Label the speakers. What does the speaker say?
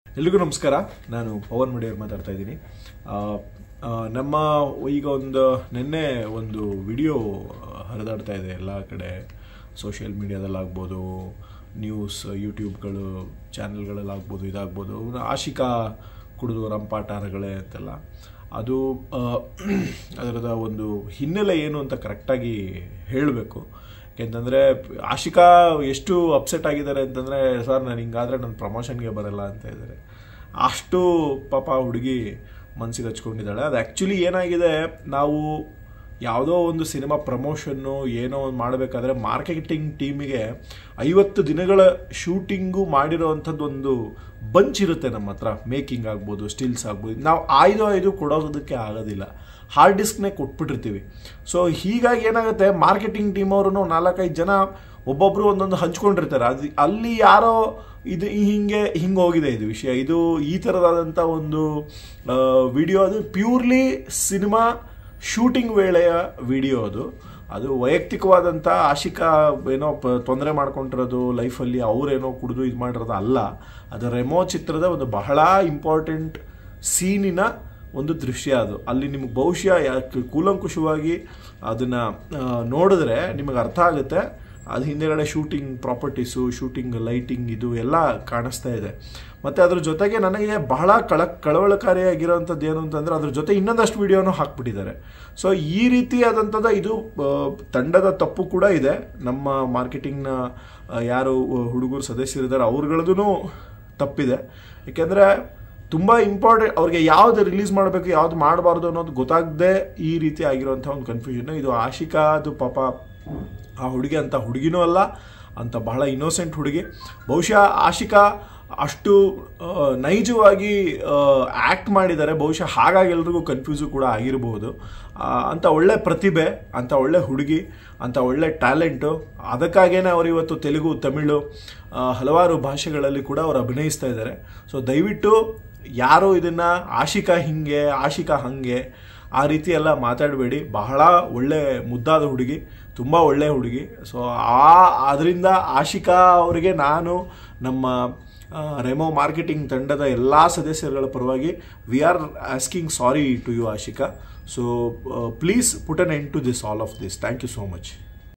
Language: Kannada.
Speaker 1: ಎಲ್ರಿಗೂ ನಮಸ್ಕಾರ. ನಾನು ಪವನ್ ಮಡಿಯರ್ ಮಾತಾಡ್ತಾ ಇದ್ದೀನಿ. ನಮ್ಮ ಈಗ ನಿನ್ನೆ ಒಂದು ವಿಡಿಯೋ ಹರಿದಾಡ್ತಾ ಇದೆ ಎಲ್ಲ ಕಡೆ, ಸೋಷಿಯಲ್ ಮೀಡಿಯಾದಲ್ಲಾಗ್ಬೋದು, ನ್ಯೂಸ್ ಯೂಟ್ಯೂಬ್ಗಳು ಚಾನೆಲ್ಗಳಲ್ಲಾಗ್ಬೋದು, ಇದಾಗ್ಬೋದು. ಆಶಿಕಾ ಕುಡಿದು ರಂಪಾಟಾರಗಳೇ ಅಂತೆಲ್ಲ. ಅದು ಅದರದ ಒಂದು ಹಿನ್ನೆಲೆ ಏನು ಅಂತ ಕರೆಕ್ಟಾಗಿ ಹೇಳಬೇಕು. ಯಾಕೆಂತಂದರೆ ಆಶಿಕಾ ಎಷ್ಟು ಅಪ್ಸೆಟ್ ಆಗಿದ್ದಾರೆ ಅಂತಂದರೆ, ಸರ್ ನಾನು ಹಿಂಗಾದರೆ ನನ್ನ ಪ್ರಮೋಷನ್ಗೆ ಬರಲ್ಲ ಅಂತ ಇದ್ದಾರೆ. ಅಷ್ಟು ಪಾಪ ಹುಡುಗಿ ಮನಸ್ಸಿಗೆ ಹಚ್ಕೊಂಡಿದ್ದಾಳೆ. ಅದು ಆ್ಯಕ್ಚುಲಿ ಏನಾಗಿದೆ, ನಾವು ಯಾವುದೋ ಒಂದು ಸಿನಿಮಾ ಪ್ರಮೋಷನ್ನು ಏನೋ ಒಂದು ಮಾಡಬೇಕಾದ್ರೆ ಮಾರ್ಕೆಟಿಂಗ್ ಟೀಮಿಗೆ 50 ದಿನಗಳ ಶೂಟಿಂಗು ಮಾಡಿರೋವಂಥದ್ದು ಒಂದು ಬಂಚ್ ಇರುತ್ತೆ ನಮ್ಮ ಹತ್ರ. ಮೇಕಿಂಗ್ ಆಗ್ಬೋದು, ಸ್ಟಿಲ್ಸ್ ಆಗ್ಬೋದು. ನಾವು ಆಯ್ದು ಕೊಡೋದಕ್ಕೆ ಆಗೋದಿಲ್ಲ, ಹಾರ್ಡ್ ಡಿಸ್ಕ್ನೇ ಕೊಟ್ಬಿಟ್ಟಿರ್ತೀವಿ. ಸೊ ಹೀಗಾಗಿ ಏನಾಗುತ್ತೆ, ಮಾರ್ಕೆಟಿಂಗ್ ಟೀಮ್ ಅವರು 4-5 ಜನ ಒಬ್ಬೊಬ್ಬರು ಒಂದೊಂದು ಹಂಚ್ಕೊಂಡಿರ್ತಾರೆ. ಅಲ್ಲಿ ಯಾರೋ ಇದು ಹಿಂಗೆ ಹೋಗಿದೆ ಇದು ವಿಷಯ. ಇದು ಈ ಥರದಾದಂಥ ಒಂದು ವಿಡಿಯೋ. ಅದು ಪ್ಯೂರ್ಲಿ ಸಿನಿಮಾ ಶೂಟಿಂಗ್ ವೇಳೆಯ ವಿಡಿಯೋ. ಅದು ವೈಯಕ್ತಿಕವಾದಂಥ ಆಶಿಕಾ ಏನೋ ತೊಂದರೆ ಮಾಡ್ಕೊಂಡಿರೋದು ಲೈಫಲ್ಲಿ, ಅವರೇನೋ ಕುಡಿದು ಇದು ಮಾಡಿರೋದು ಅಲ್ಲ. ಅದು ರೆಮೋ ಚಿತ್ರದ ಒಂದು ಬಹಳ ಇಂಪಾರ್ಟೆಂಟ್ ಸೀನಿನ ಒಂದು ದೃಶ್ಯ. ಅದು ಅಲ್ಲಿ ನಿಮಗೆ ಬಹುಶಃ ಕೂಲಂಕುಷವಾಗಿ ಅದನ್ನು ನೋಡಿದ್ರೆ ನಿಮಗೆ ಅರ್ಥ ಆಗುತ್ತೆ. ಅದು ಹಿಂದೆಗಡೆ ಶೂಟಿಂಗ್ ಪ್ರಾಪರ್ಟೀಸು, ಶೂಟಿಂಗ್ ಲೈಟಿಂಗ್, ಇದು ಎಲ್ಲ ಕಾಣಿಸ್ತಾ ಇದೆ. ಮತ್ತು ಅದ್ರ ಜೊತೆಗೆ ನನಗೆ ಬಹಳ ಕಳವಳಕಾರಿಯಾಗಿರೋವಂಥದ್ದು ಏನು ಅಂತಂದರೆ, ಅದ್ರ ಜೊತೆ ಇನ್ನೊಂದಷ್ಟು ವಿಡಿಯೋನೂ ಹಾಕ್ಬಿಟ್ಟಿದ್ದಾರೆ. ಸೊ ಈ ರೀತಿಯಾದಂಥದ್ದು ಇದು ತಂಡದ ತಪ್ಪು ಕೂಡ ಇದೆ. ನಮ್ಮ ಮಾರ್ಕೆಟಿಂಗ್ನ ಯಾರು ಹುಡುಗರು ಸದಸ್ಯರಿದ್ದಾರೆ ಅವ್ರುಗಳದ್ದು ತಪ್ಪಿದೆ. ಏಕೆಂದರೆ ತುಂಬ ಇಂಪಾರ್ಟೆಂಟ್, ಅವ್ರಿಗೆ ಯಾವ್ದು ರಿಲೀಸ್ ಮಾಡಬೇಕು ಯಾವ್ದು ಮಾಡಬಾರ್ದು ಅನ್ನೋದು ಗೊತ್ತಾಗದೆ ಈ ರೀತಿ ಆಗಿರೋಂಥ ಒಂದು ಕನ್ಫ್ಯೂಷನ್. ಇದು ಆಶಿಕಾ ಅದು ಪಾಪ ಆ ಹುಡುಗಿ ಅಂತ ಹುಡುಗಿನೂ ಅಲ್ಲ, ಅಂತ ಬಹಳ ಇನ್ನೋಸೆಂಟ್ ಹುಡುಗಿ. ಬಹುಶಃ ಆಶಿಕಾ ಅಷ್ಟು ನೈಜವಾಗಿ ಆ್ಯಕ್ಟ್ ಮಾಡಿದ್ದಾರೆ. ಬಹುಶಃ ಹಾಗಾಗಿ ಎಲ್ರಿಗೂ ಕನ್ಫ್ಯೂಸು ಕೂಡ ಆಗಿರ್ಬೋದು. ಅಂಥ ಒಳ್ಳೆ ಪ್ರತಿಭೆ, ಅಂಥ ಒಳ್ಳೆ ಹುಡುಗಿ, ಅಂಥ ಒಳ್ಳೆ ಟ್ಯಾಲೆಂಟು. ಅದಕ್ಕಾಗೇನೆ ಅವರು ಇವತ್ತು ತೆಲುಗು, ತಮಿಳು, ಹಲವಾರು ಭಾಷೆಗಳಲ್ಲಿ ಕೂಡ ಅವರು ಅಭಿನಯಿಸ್ತಾ ಇದ್ದಾರೆ. ಸೊ ದಯವಿಟ್ಟು ಯಾರು ಇದನ್ನು ಆಶಿಕಾ ಹಿಂಗೆ, ಆಶಿಕಾ ಹಾಗೆ ಆ ರೀತಿ ಎಲ್ಲ ಮಾತಾಡಬೇಡಿ. ಬಹಳ ಒಳ್ಳೆ ಮುದ್ದಾದ ಹುಡುಗಿ, ತುಂಬ ಒಳ್ಳೆಯ ಹುಡುಗಿ. ಸೊ ಅದರಿಂದ ಆಶಿಕಾ ಅವರಿಗೆ ನಾನು ನಮ್ಮ ರೆಮೋ ಮಾರ್ಕೆಟಿಂಗ್ ತಂಡದ ಎಲ್ಲ ಸದಸ್ಯರುಗಳ ಪರವಾಗಿ we are asking sorry to you Ashika. So please put an end to this, all of this. Thank you so much.